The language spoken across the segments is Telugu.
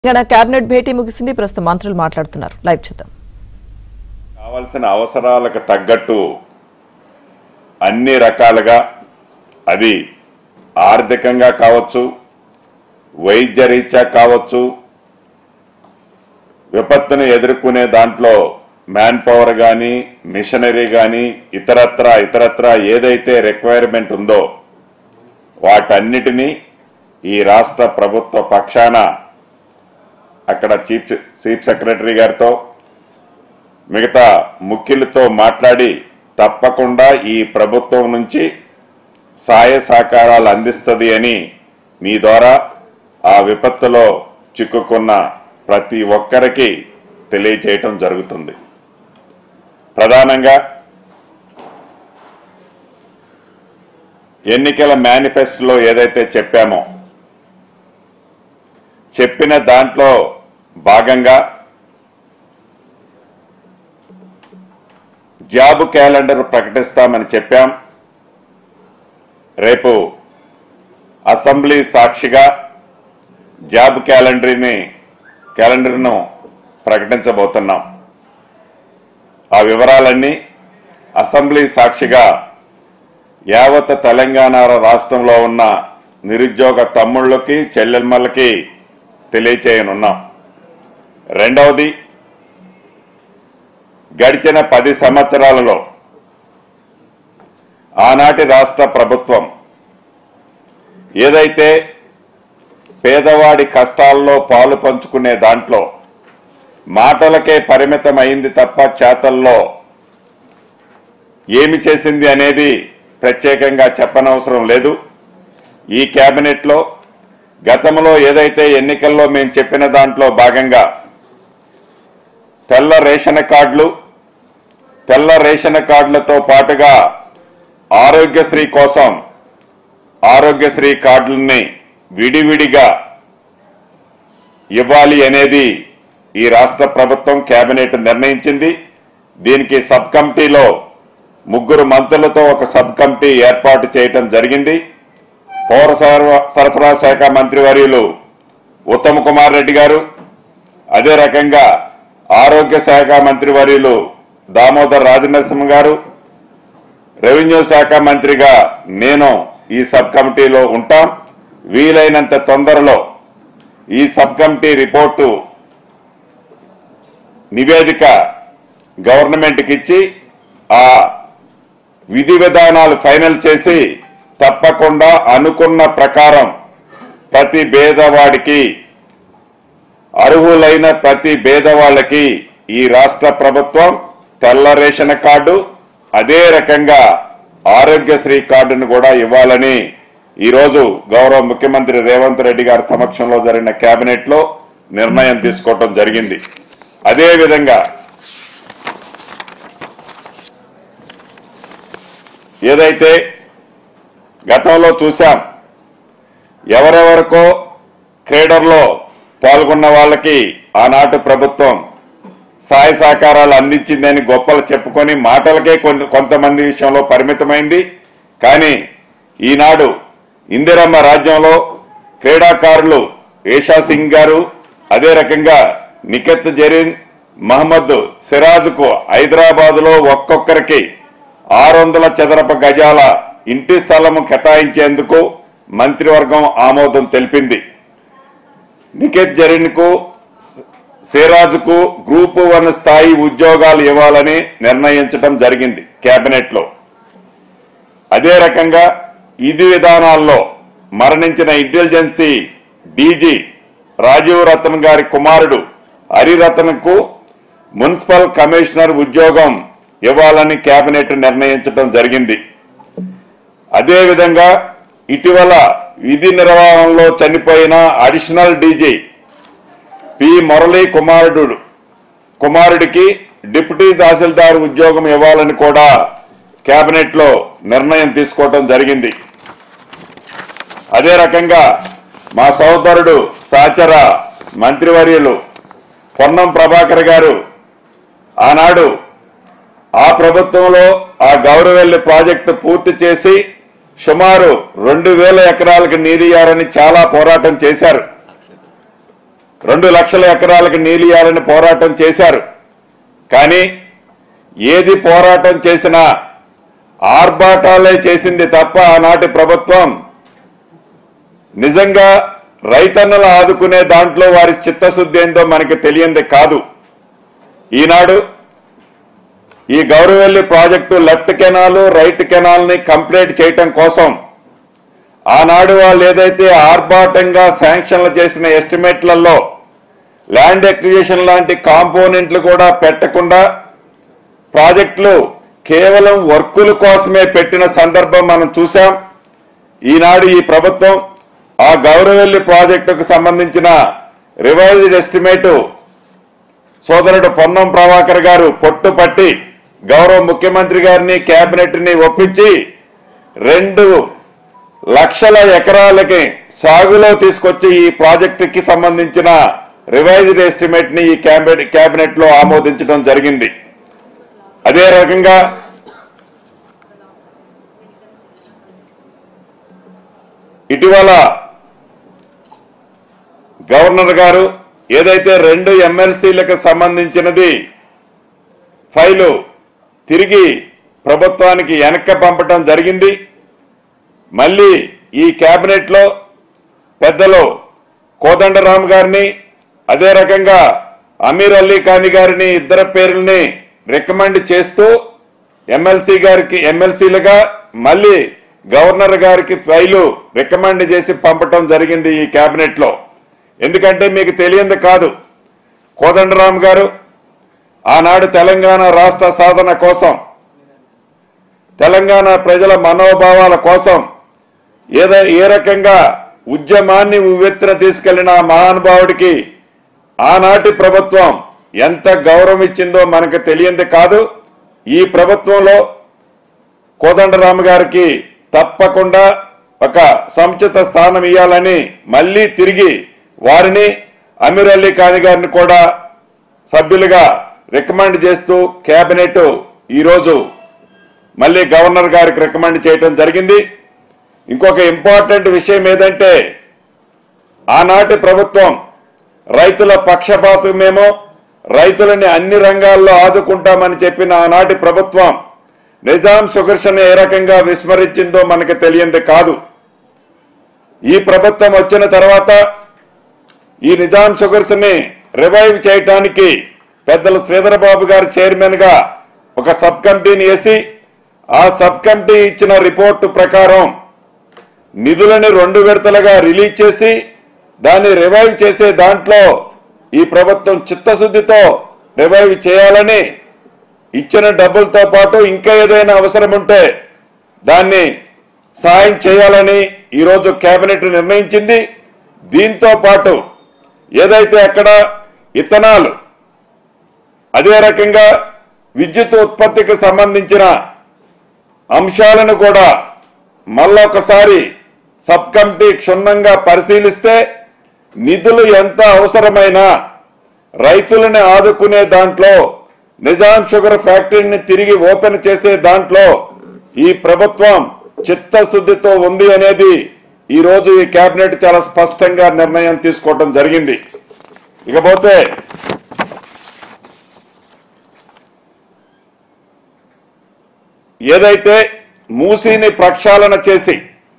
కేబినెట్ భేటీ ముగిసింది. ప్రస్తుతం మంత్రులు మాట్లాడుతున్నారు. లైవ్ చూద్దాం. కావాల్సిన అవసరాలకు తగ్గట్టు అన్ని రకాలుగా అది ఆర్థికంగా కావచ్చు, వైద్య రీత్యా కావచ్చు, విపత్తును ఎదుర్కొనే దాంట్లో మ్యాన్ పవర్ కానీ మిషనరీ కానీ ఇతరత్ర ఏదైతే రిక్వైర్మెంట్ ఉందో వాటన్నిటినీ ఈ రాష్ట్ర ప్రభుత్వ పక్షాన అక్కడ చీఫ్ సెక్రటరీ గారితో మిగతా ముఖ్యులతో మాట్లాడి తప్పకుండా ఈ ప్రభుత్వం నుంచి సహాయ సహకారాలు అందిస్తుంది అని మీ ద్వారా ఆ విపత్తులో చిక్కుకున్న ప్రతి ఒక్కరికి తెలియజేయటం జరుగుతుంది. ప్రధానంగా ఎన్నికల మేనిఫెస్టోలో ఏదైతే చెప్పిన దాంట్లో భాగంగా జాబ్ క్యాలెండర్ ప్రకటిస్తామని చెప్పాం. రేపు అసెంబ్లీ సాక్షిగా జాబ్ క్యాలెండర్ను ప్రకటించబోతున్నాం. ఆ వివరాలన్నీ అసెంబ్లీ సాక్షిగా యావత్ తెలంగాణ రాష్ట్రంలో ఉన్న నిరుద్యోగ తమ్ముళ్ళకి చెల్లెమ్మలకి తెలియచేయనున్నాం. రెండవది, గడిచిన 10 సంవత్సరాలలో ఆనాటి రాష్ట్ర ప్రభుత్వం ఏదైతే పేదవాడి కష్టాల్లో పాలు పంచుకునే దాంట్లో మాటలకే పరిమితం అయింది తప్ప చేతల్లో ఏమి చేసింది అనేది ప్రత్యేకంగా చెప్పనవసరం లేదు. ఈ కేబినెట్లో గతంలో ఏదైతే ఎన్నికల్లో మేము చెప్పిన దాంట్లో భాగంగా తెల్ల రేషన్ కార్డులతో పాటుగా ఆరోగ్యశ్రీ కోసం ఆరోగ్యశ్రీ కార్డులని విడివిడిగా ఇవ్వాలి అనేది ఈ రాష్ట్ర ప్రభుత్వం కేబినెట్ నిర్ణయించింది. దీనికి సబ్ కమిటీలో 3 మంత్రులతో ఒక సబ్ కమిటీ ఏర్పాటు చేయటం జరిగింది. పౌర సరఫరా శాఖ మంత్రివర్యులు ఉత్తమ్ కుమార్ రెడ్డి గారు, అదే రకంగా ఆరోగ్య శాఖ మంత్రివర్యులు దామోదర్ రాజనరసింహ గారు, రెవెన్యూ శాఖ మంత్రిగా నేను ఈ సబ్ కమిటీలో ఉంటాం. వీలైనంత తొందరలో ఈ సబ్ కమిటీ రిపోర్టు నివేదిక గవర్నమెంట్కి ఇచ్చి ఆ విధి విధానాలు ఫైనల్ చేసి తప్పకుండా అనుకున్న ప్రకారం ప్రతి పేదవాడికి, అర్హులైన ప్రతి పేదవాళ్ళకి ఈ రాష్ట్ర ప్రభుత్వం తెల్ల రేషన్ కార్డు, అదే రకంగా ఆరోగ్యశ్రీ కార్డును కూడా ఇవ్వాలని ఈరోజు గౌరవ ముఖ్యమంత్రి రేవంత్ రెడ్డి గారి సమక్షంలో జరిగిన కేబినెట్ లో నిర్ణయం తీసుకోవడం జరిగింది. అదేవిధంగా ఏదైతే గతంలో చూశాం, ఎవరెవరికో క్రీడల్లో పాల్గొన్న వాళ్ళకి ఆనాటి ప్రభుత్వం సహాయ సహకారాలు అందించిందని గొప్పలు చెప్పుకొని మాటలకే కొంతమంది విషయంలో పరిమితమైంది. కానీ ఈనాడు ఇందిరమ్మ రాజ్యంలో క్రీడాకారులు ఏషా సింగ్ గారు, అదే రకంగా నిఖత్ జరీన్, మహమ్మద్ సిరాజ్కు హైదరాబాద్లో ఒక్కొక్కరికి 600 చదరపు గజాల ఇంటి స్థలము కేటాయించేందుకు మంత్రివర్గం ఆమోదం తెలిపింది. నిఖత్ జరీన్కు, సిరాజ్కు గ్రూప్ 1 స్థాయి ఉద్యోగాలు ఇవ్వాలని నిర్ణయించడం జరిగింది కేబినెట్ లో. అదే రకంగా విధి విధానాల్లో మరణించిన ఇంటెలిజెన్సీ డీజీ రాజీవ్ రతన్ గారి కుమారుడు హరిరతన్ కు మున్సిపల్ కమిషనర్ ఉద్యోగం ఇవ్వాలని కేబినెట్ నిర్ణయించడం జరిగింది. అదేవిధంగా ఇటీవల విధి నిర్వహణలో చనిపోయిన అడిషనల్ డీజీ పి మురళీ కుమారుడికి డిప్యూటీ తహసీల్దార్ ఉద్యోగం ఇవ్వాలని కూడా కేబినెట్ లో నిర్ణయం తీసుకోవడం జరిగింది. అదే రకంగా మా సోదరుడు సహచర మంత్రివర్యులు పొన్నం ప్రభాకర్ గారు ఆనాడు ఆ ప్రభుత్వంలో ఆ గౌరవెల్లి ప్రాజెక్టు పూర్తి చేసి సుమారు 2000 ఎకరాలకు నీరు ఇయ్యారని చాలా పోరాటం చేశారు. 2 లక్షల ఎకరాలకు నీళ్ళు ఇవ్వాలని పోరాటం చేశారు. కానీ ఏది పోరాటం చేసినా ఆర్భాటాలే చేసింది తప్ప ఆనాటి ప్రభుత్వం నిజంగా రైతన్నలు ఆదుకునే దాంట్లో వారి చిత్తశుద్ధి ఏందో మనకి తెలియంది కాదు. ఈనాడు ఈ Gouravelli project left canal right canal ని కంప్లీట్ చేయటం కోసం ఆనాడు వాళ్ళు ఏదైతే ఆర్భాటంగా శాంక్షన్లు చేసిన ఎస్టిమేట్లలో ల్యాండ్ ఎక్విజిషన్ లాంటి కాంపోనెంట్లు కూడా పెట్టకుండా ప్రాజెక్టులు కేవలం వర్కుల కోసమే పెట్టిన సందర్భం మనం చూశాం. ఈనాడు ఈ ప్రభుత్వం ఆ గౌరవెల్లి ప్రాజెక్టుకు సంబంధించిన రివైజ్డ్ ఎస్టిమేటు సోదరుడు పొన్నం ప్రభాకర్ గారు పట్టుపట్టి గౌరవ ముఖ్యమంత్రి గారిని కేబినెట్ ని ఒప్పించి 2 లక్షల ఎకరాలకి సాగులో తీసుకొచ్చి ఈ ప్రాజెక్టుకి సంబంధించిన రివైజ్డ్ ఎస్టిమేట్ ని ఈ కేబినెట్ లో ఆమోదించడం జరిగింది. అదే రకంగా ఇటీవల గవర్నర్ గారు ఏదైతే 2 ఎమ్మెల్సీలకు సంబంధించినది ఫైలు తిరిగి ప్రభుత్వానికి వెనక్కి పంపడం జరిగింది. మళ్ళీ ఈ కేబినెట్ లో పెద్దలు కోదండరామ్ గారిని అదే రకంగా అమీర్ అలీ ఖాన్ గారిని ఇద్దరు పేర్లని రికమెండ్ చేస్తూ ఎమ్మెల్సీలుగా మళ్ళీ గవర్నర్ గారికి ఫైలు రికమెండ్ చేసి పంపటం జరిగింది ఈ కేబినెట్ లో. ఎందుకంటే మీకు తెలియంది కాదు, కోదండరామ్ గారు ఆనాడు తెలంగాణ రాష్ట్ర సాధన కోసం తెలంగాణ ప్రజల మనోభావాల కోసం ఏ రకంగా ఉద్యమాన్ని ఉవ్వెత్తున తీసుకెళ్లిన మహానుభావుడికి ఆనాటి ప్రభుత్వం ఎంత గౌరవం ఇచ్చిందో మనకు తెలియంది కాదు. ఈ ప్రభుత్వంలో కోదండరామ్ గారికి తప్పకుండా ఒక సముచిత స్థానం ఇవ్వాలని మళ్లీ తిరిగి వారిని అమీర్ అలీ ఖాన్ గారిని కూడా సభ్యులుగా రికమెండ్ చేస్తూ కేబినెట్ ఈరోజు మళ్లీ గవర్నర్ గారికి రికమెండ్ చేయడం జరిగింది. ఇంకొక ఇంపార్టెంట్ విషయం ఏదంటే ఆనాటి ప్రభుత్వం రైతుల పక్షపాతమేమో రైతులని అన్ని రంగాల్లో ఆదుకుంటామని చెప్పిన ఆనాటి ప్రభుత్వం నిజాం షుగర్స్ ని ఏ రకంగా విస్మరించిందో మనకు తెలియంది కాదు. ఈ ప్రభుత్వం వచ్చిన తర్వాత ఈ నిజాం షుగర్స్ ని రివైవ్ చేయడానికి పెద్దలు శ్రీధర్ బాబు గారు చైర్మన్ గా ఒక సబ్ కమిటీని వేసి ఆ సబ్ కమిటీ ఇచ్చిన రిపోర్టు ప్రకారం నిధులను 2 విడతలుగా రిలీజ్ చేసి దాన్ని రివైవ్ చేసే దాంట్లో ఈ ప్రభుత్వం చిత్తశుద్ధితో రివైవ్ చేయాలని ఇచ్చిన డబ్బులతో పాటు ఇంకా ఏదైనా అవసరం ఉంటే దాన్ని సాయం చేయాలని ఈరోజు కేబినెట్ నిర్ణయించింది. దీంతో పాటు ఏదైతే అక్కడ ఇథనాల్ అదే రకంగా విద్యుత్ ఉత్పత్తికి సంబంధించిన అంశాలను కూడా మళ్ళొకసారి సబ్ కమిటీ క్షుణ్ణంగా పరిశీలిస్తే నిధులు ఎంత అవసరమైనా రైతులను ఆదుకునే దాంట్లో నిజాం షుగర్ ఫ్యాక్టరీని తిరిగి ఓపెన్ చేసే దాంట్లో ఈ ప్రభుత్వం చిత్తశుద్ధితో ఉంది అనేది ఈ రోజు ఈ కేబినెట్ చాలా స్పష్టంగా నిర్ణయం తీసుకోవడం జరిగింది. ఇకపోతే ఏదైతే మూసీని ప్రక్షాళన చేసి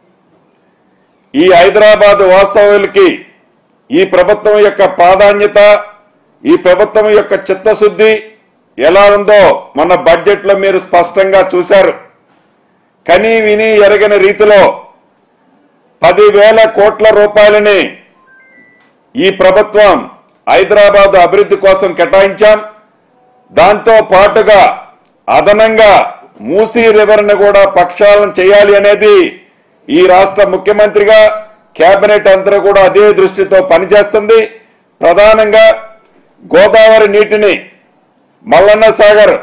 ఈ హైదరాబాద్ వాస్తవులకి ఈ ప్రభుత్వం యొక్క ప్రాధాన్యత ఈ ప్రభుత్వం యొక్క చిత్తశుద్ధి ఎలా ఉందో మన బడ్జెట్ లో మీరు స్పష్టంగా చూశారు. కనీ విని ఎరగని రీతిలో 10,000 కోట్ల రూపాయలని ఈ ప్రభుత్వం హైదరాబాద్ అభివృద్ధి కోసం కేటాయించాం. దాంతో పాటుగా అదనంగా మూసీ రివర్ ను కూడా ప్రక్షాళన చేయాలి అనేది ఈ రాష్ట్ర ముఖ్యమంత్రిగా కేబినెట్ అంతా కూడా అదే దృష్టితో పనిచేస్తుంది. ప్రధానంగా గోదావరి నీటిని మల్లన్న సాగర్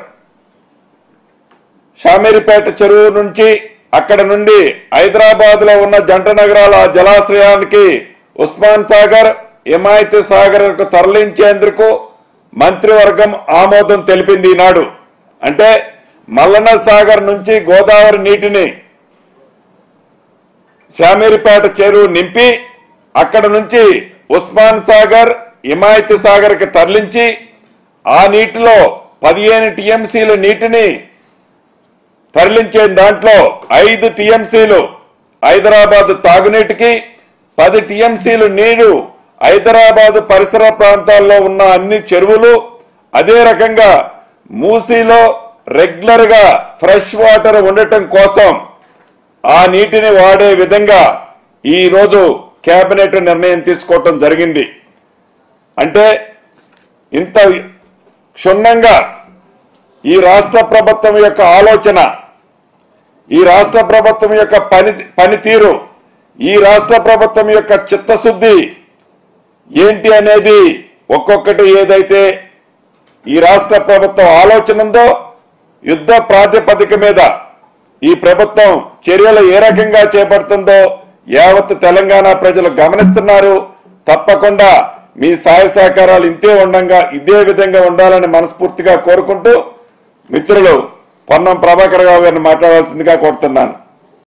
షామీర్పేట చెరువు నుంచి అక్కడ నుండి హైదరాబాద్ లో ఉన్న జంట నగరాల జలాశ్రయానికి ఉస్మాన్ సాగర్ హిమాయత్ సాగర్ కు తరలించేందుకు మంత్రివర్గం ఆమోదం తెలిపింది ఈనాడు. అంటే మల్లన్న సాగర్ నుంచి గోదావరి నీటిని షామీర్పేట చెరువు నింపి అక్కడ నుంచి ఉస్మాన్ సాగర్ హిమాయత్ సాగర్కి తరలించి ఆ నీటిలో 15 టీఎంసీల నీటిని తరలించే దాంట్లో 5 టీఎంసీలు హైదరాబాద్ తాగునీటికి, 10 టీఎంసీలు నీరు హైదరాబాద్ పరిసర ప్రాంతాల్లో ఉన్న అన్ని చెరువులు, అదే రకంగా మూసీలో రెగ్యులర్ గా ఫ్రెష్ వాటర్ ఉండటం కోసం ఆ నీటిని వాడే విధంగా ఈ రోజు కేబినెట్ నిర్ణయం తీసుకోవటం జరిగింది. అంటే ఇంత క్షుణ్ణంగా ఈ రాష్ట్ర ప్రభుత్వం యొక్క ఆలోచన, ఈ రాష్ట్ర ప్రభుత్వం యొక్క పనితీరు, ఈ రాష్ట్ర ప్రభుత్వం యొక్క చిత్తశుద్ధి ఏంటి అనేది ఒక్కొక్కటి ఏదైతే ఈ రాష్ట్ర ప్రభుత్వం ఆలోచన ఉందో యుద్ధ ప్రాతిపదిక మీద ఈ ప్రభుత్వం చర్యలు ఏ రకంగా చేపడుతుందో యావత్ తెలంగాణ ప్రజలు గమనిస్తున్నారు. తప్పకుండా మీ సహాయ సహకారాలు ఇదే విధంగా ఉండాలని మనస్ఫూర్తిగా కోరుకుంటూ మిత్రులు పొన్నం ప్రభాకర్ రావు గారిని మాట్లాడాల్సిందిగా కోరుతున్నాను.